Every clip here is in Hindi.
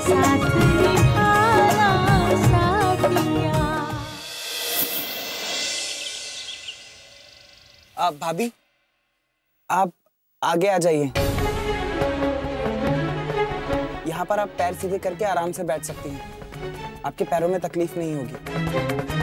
साथ निभाना साथिया। भाभी, आप आगे आ जाइए। यहाँ पर आप पैर सीधे करके आराम से बैठ सकती हैं। आपके पैरों में तकलीफ नहीं होगी।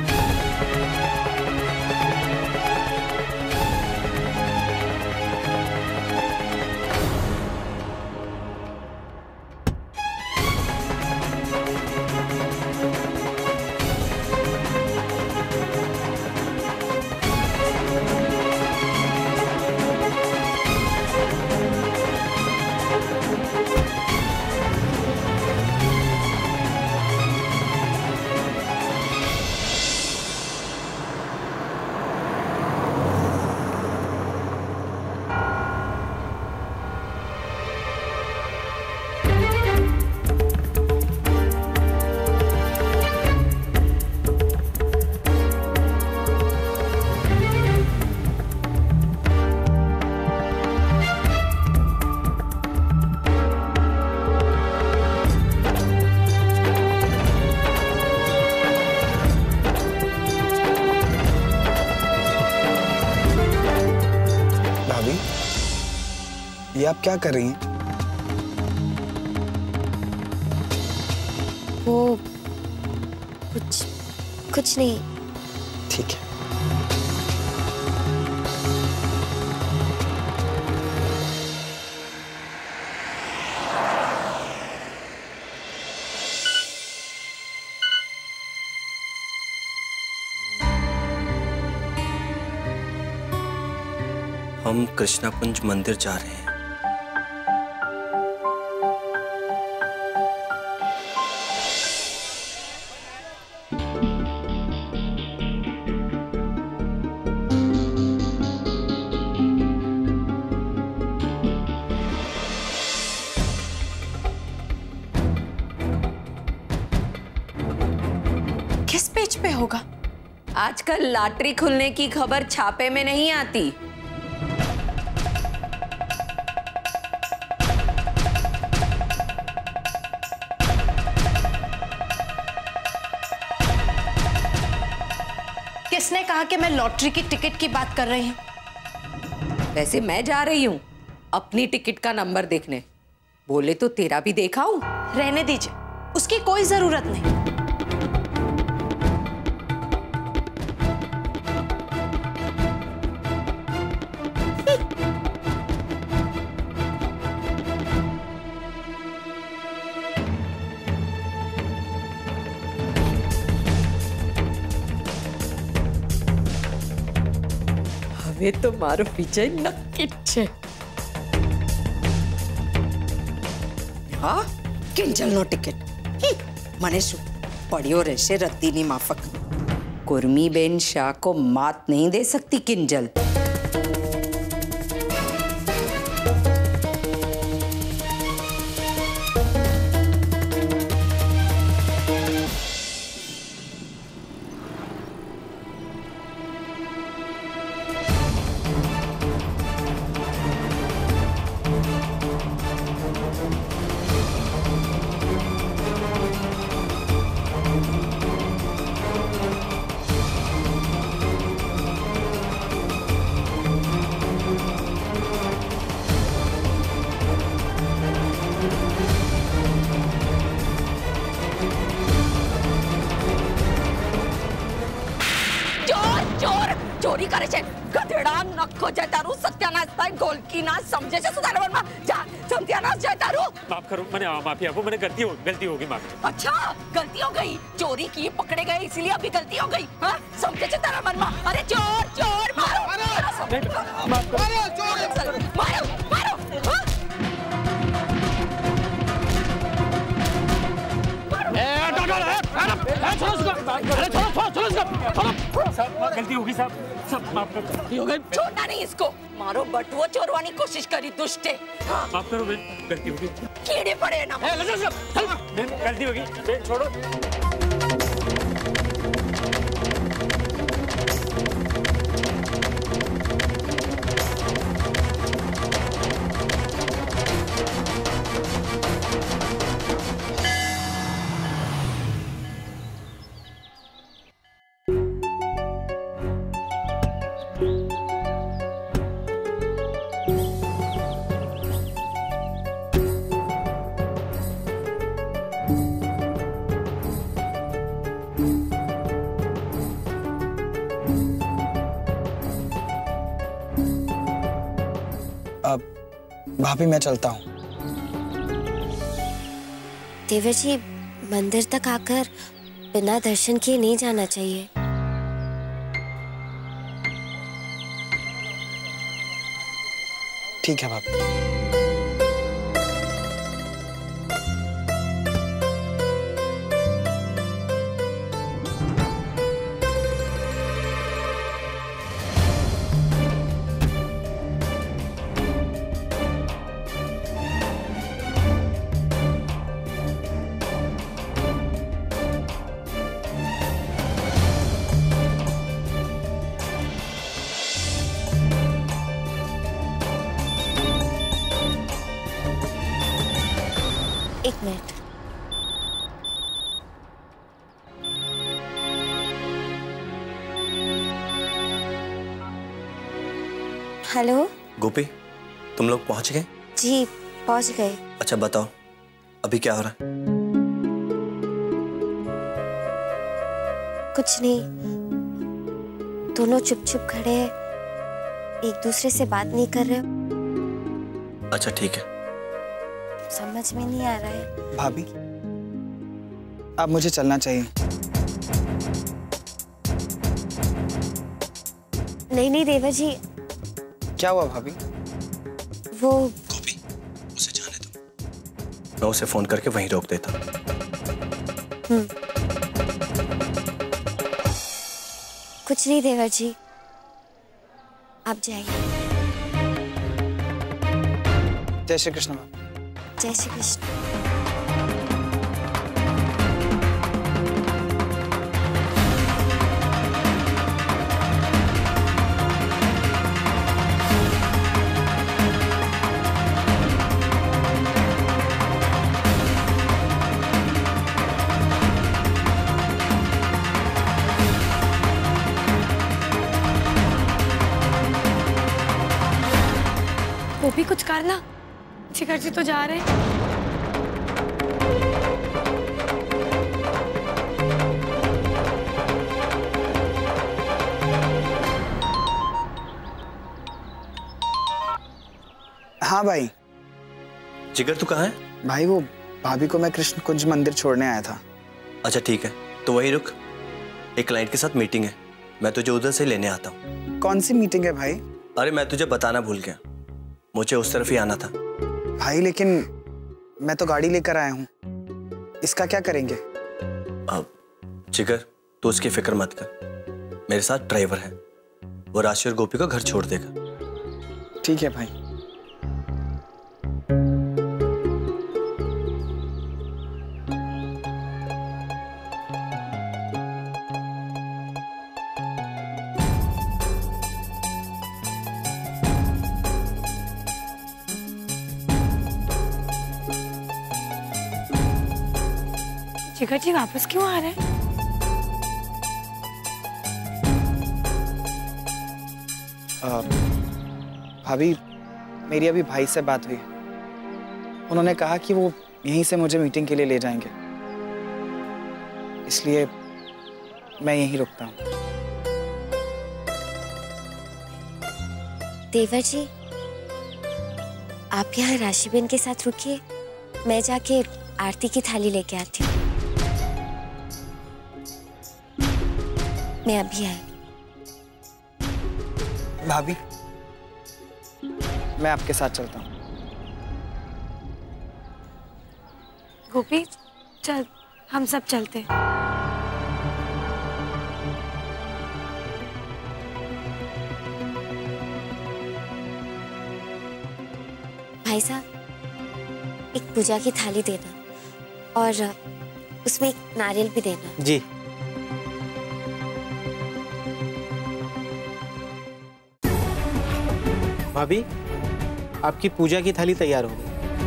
ये आप क्या कर रही हैं? वो कुछ नहीं। ठीक है। हम कृष्णाकुंज मंदिर जा रहे हैं। किस पेज पे होगा? आजकल लॉटरी खुलने की खबर छापे में नहीं आती। किसने कहा कि मैं लॉटरी की टिकट की बात कर रही हूँ? वैसे मैं जा रही हूँ अपनी टिकट का नंबर देखने। बोले तो तेरा भी देखा हूँ। रहने दीजिए, उसकी कोई जरूरत नहीं। હવે તો મારો વિજય નક્કી જ છે. હા, કિંજલનો ટિકિટ. મને શું પડ્યો રહેશે રद्दीની માફક. कुर्मीबेन शाह को मात नहीं दे सकती किंजल. ચોરી કરે છે ગધેડા નખો છે તારું સત્યાનાશ થાય ગોલકી ના સમજે છે સુધારવામાં જા સત્યાનાશ છે તારું. माफ करो, मैंने माफी आपको, मैंने गलती होगी माफ. अच्छा गलती हो गई, चोरी की पकड़े गए इसलिए अभी गलती हो गई. हाँ समझे છે તારા મનમાં. अरे चोर चोर मारो मारो चोर मारो मारो. गलती होगी साहब, सब माफ करो. छोड़ना नहीं इसको. मारो बटुआ चोरवानी कोशिश करी दुष्टे. माफ करो बहन, गलती होगी. कीड़े पड़े ना. गलती होगी बहन, छोड़ो. भाभी मैं चलता हूँ। देवर जी, मंदिर तक आकर बिना दर्शन किए नहीं जाना चाहिए। ठीक है भाभी। एक मिनट। हेलो। गोपी, तुम लोग पहुंच गए? जी पहुंच गए। अच्छा बताओ, अभी क्या हो रहा है? कुछ नहीं, दोनों चुप चुप खड़े हैं, एक दूसरे से बात नहीं कर रहे। अच्छा ठीक है। समझ में नहीं आ रहा है। भाभी, अब मुझे चलना चाहिए। नहीं नहीं देवर जी। क्या हुआ भाभी? वो गोपी, उसे जाने दो, मैं उसे फोन करके वहीं रोक देता। कुछ नहीं देवर जी, आप जाइए। जय श्री कृष्ण भाभी। जय श्री कृष्ण। गोपी कुछ करना, जिगर जी तो जा रहे हैं। हाँ भाई। जिगर तू कहाँ है? भाई वो भाभी को मैं कृष्ण कुंज मंदिर छोड़ने आया था। अच्छा ठीक है, तो वहीं रुक, एक क्लाइंट के साथ मीटिंग है, मैं तुझे उधर से लेने आता हूँ। कौन सी मीटिंग है भाई? अरे मैं तुझे बताना भूल गया, मुझे उस तरफ ही आना था। भाई लेकिन मैं तो गाड़ी लेकर आया हूँ, इसका क्या करेंगे? अब जिगर तू उसकी फिक्र मत कर, मेरे साथ ड्राइवर है, वो राशि और गोपी को घर छोड़ देगा। ठीक है भाई। जिगर जी वापस क्यों आ रहे हैं? भाभी मेरी अभी भाई से बात हुई, उन्होंने कहा कि वो यहीं से मुझे मीटिंग के लिए ले जाएंगे, इसलिए मैं यहीं रुकता हूँ। देवर जी, आप यहाँ राशिबेन के साथ रुकिए, मैं जाके आरती की थाली लेके आती हूँ। मैं अभी आई। भाभी मैं आपके साथ चलता हूँ। गोपी चल, हम सब चलते हैं। भाई साहब, एक पूजा की थाली देना और उसमें एक नारियल भी देना। जी। भाभी, आपकी पूजा की थाली तैयार हो गई।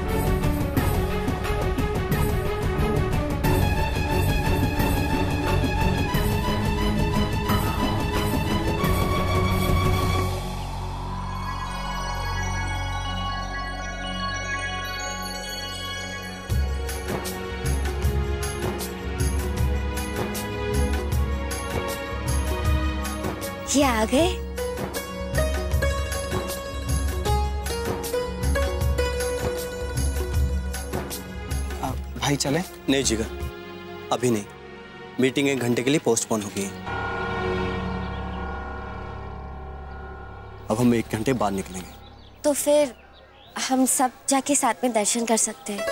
ये आ गए। भाई चले? नहीं जिगर, अभी नहीं। मीटिंग 1 घंटे के लिए पोस्टपोन हो गई है। अब हम 1 घंटे बाद निकलेंगे। तो फिर हम सब जाके साथ में दर्शन कर सकते हैं।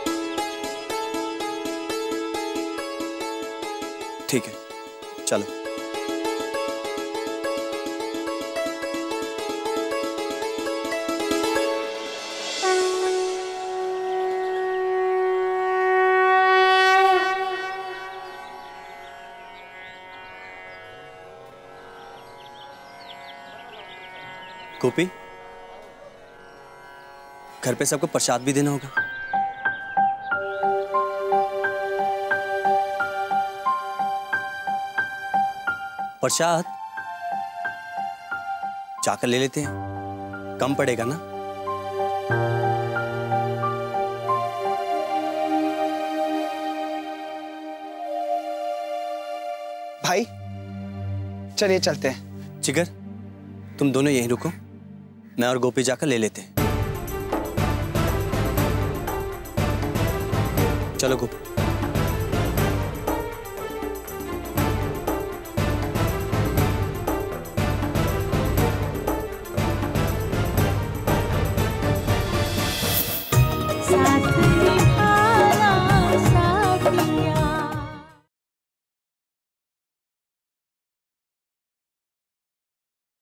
ठीक है, चलो। गोपी, घर पे सबको प्रसाद भी देना होगा। प्रसाद जाकर ले लेते हैं, कम पड़ेगा ना। भाई चलिए चलते हैं। जिगर, तुम दोनों यहीं रुको, मैं और गोपी जाकर ले लेते हैं। चलो गोपी।